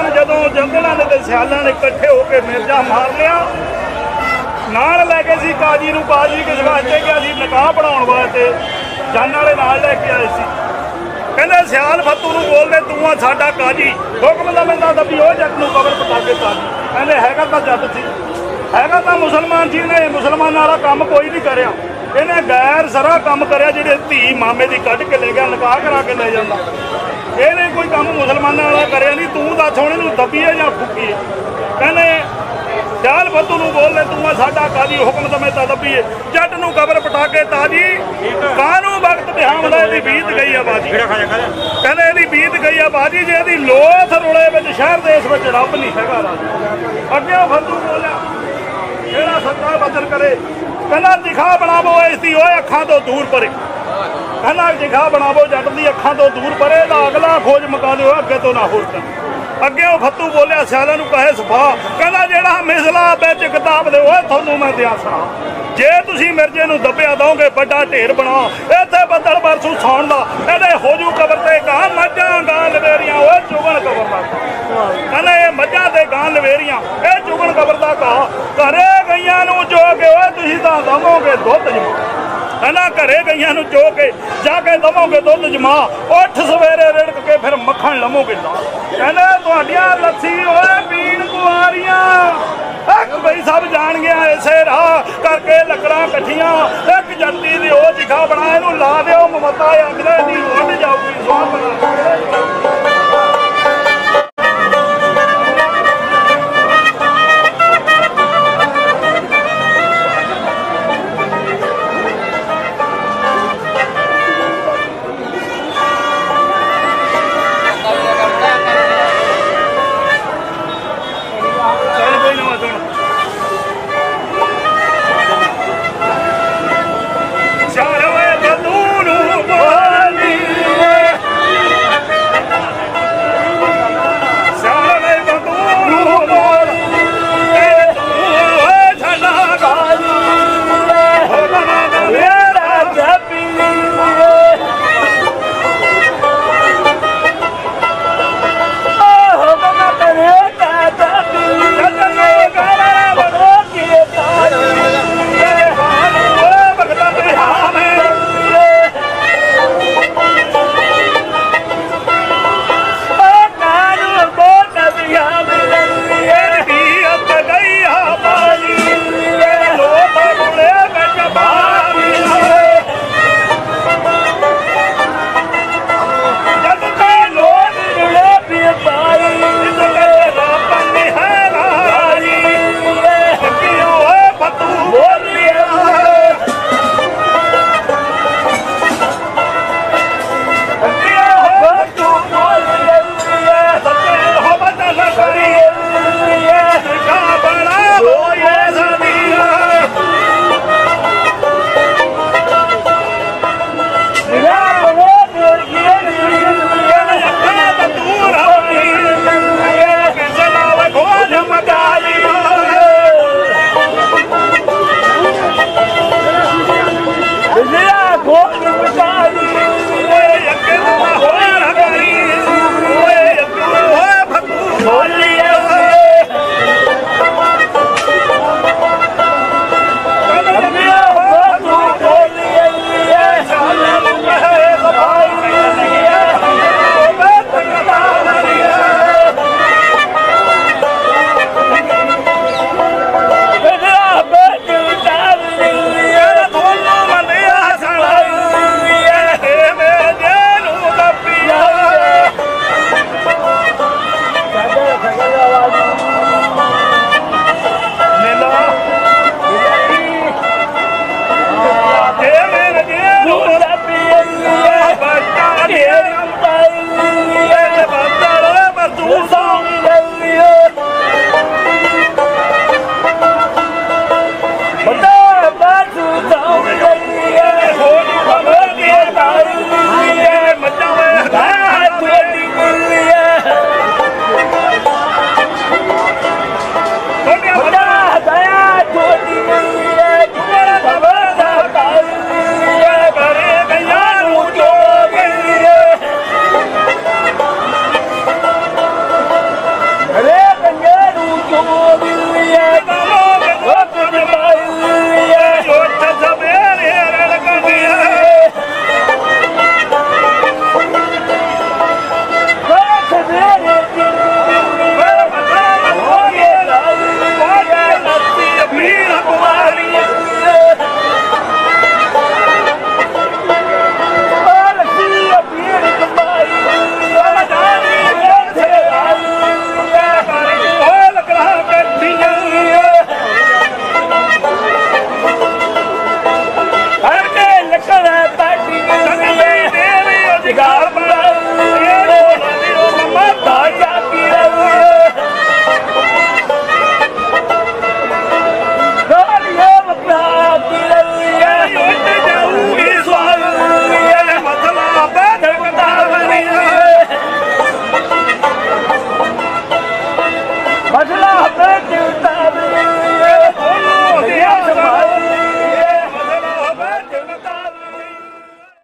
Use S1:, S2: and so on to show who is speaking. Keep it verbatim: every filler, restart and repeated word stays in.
S1: दौरान जदों जंगलों ने सियालों ने इकट्ठे होकर मिर्जा मार लिया नाल लैके सी काजी नूं काजी किस वास्ते कि असीं निकाह पढ़ाउण वास्ते जान वाले नाल लैके आए सी कहंदे सियाल फत्तू नूं बोलदे तूं आ साडा काजी हुक्म दा बंदा दब्बी ओ जट नूं कबर पटा के काजी कहंदे हैगा तां जट सी हैगा तां मुसलमान जी ने मुसलमान वाला काम कोई नहीं करिया इन्हें गैर सरा काम करिया जिहड़े धी मामे दी कढ के ले गया निकाह करा के ले जांदा इहने कोई काम मुसलमानां वाला करिया नहीं तूं दस हुण इहनूं दब्बीए जां फुकीए कहंदे सियाल फत्तू नूं बोलदे तूं आ साडा काजी हुक्म दमे तां दब्बीए जट नूं कबर पटा के ताजी कानूं वक्त बिहामदा इहदी बीत गई आ बाजी कहंदे इहदी बीत गई आ बाजी जे इहदी लोथ रुले विच शहर देश विच रब नहीं हैगा राजी अगे फत्तू बोलिया जेड़ा सच्चा वचन करे कहना जिखा बनावो इसकी ओए अखां तो दूर परे कहना जिखा बनावो जट दी अखां तो दूर परे दा अगला खोज मुका दो अगे तो ना होर कर अगे वो फत्तू बोलिया सियालों नूं कहे सफा कहना जेड़ा मिसला बिच किताब दे ओए थानूं मैं दिया सुना जे तुसीं मिर्जे नूं दब्बिया दोगे बड़ा ढेर बना इत्थे बदल बरसू सौण दा इहदे हो जू कबर ते गां मੱਝਾਂ गां लवेरियां ओए चुगण कबर दा कहना ये मੱਝਾਂ ते गां लवेरियां ए चुगण कबर दा कहा घरे गईयां नूं जो के ओए तुसीं तां दवोगे दुध जमा कहना घरे गईयां नूं जो के जाके दवोगे दुध जमा उठ सवेरे रिड़क के फिर मक्खण लवोगे ला कहना तुहाडियां लस्सी ओए पीण कुआरियां बई सब जान गया इसे राह करके लकड़ा कट्ठियां एक जट्टी दी ओ जिखा बना इहनूं ला दिओ ममता अगले दी उड़ जाऊगी स्वाह